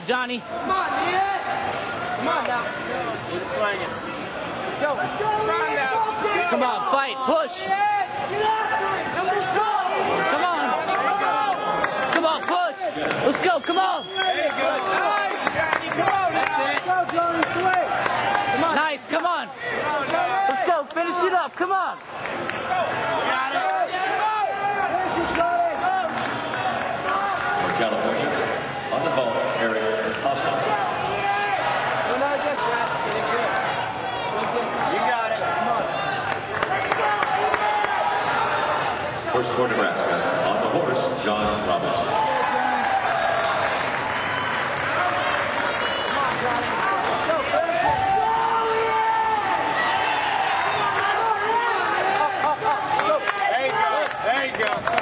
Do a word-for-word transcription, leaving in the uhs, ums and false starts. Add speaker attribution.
Speaker 1: Johnny.
Speaker 2: Come on, Ian. Come on now.
Speaker 3: Keep swinging.
Speaker 2: Go. Come on now.
Speaker 1: Come on, fight, push. Come on. Come on, push. Let's go, come on.
Speaker 2: There you go. Nice, Johnny. Come on. That's it. Go, Johnny. Swing. Come on.
Speaker 1: Nice, come on. Let's go, finish it up, come on.
Speaker 2: Got it.
Speaker 4: California, on the ball, Eric Austin.
Speaker 2: You got it. Come on.
Speaker 4: Horse for Nebraska, on the horse, John Robinson.
Speaker 2: There you go. There you go.